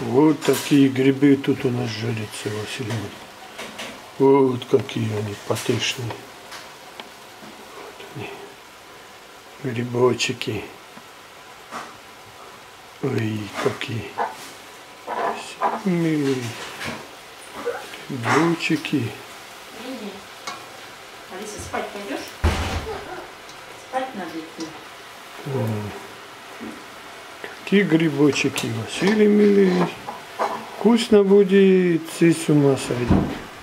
Вот такие грибы тут у нас жарятся, Василий. Вот какие они потешные. Вот они. Грибочки. Ой, какие. Милые. Грибочки. Алиса, спать пойдешь? Спать надо идти. Какие грибочки, Василий милый. Вкусно будет, ты с ума сойдешь.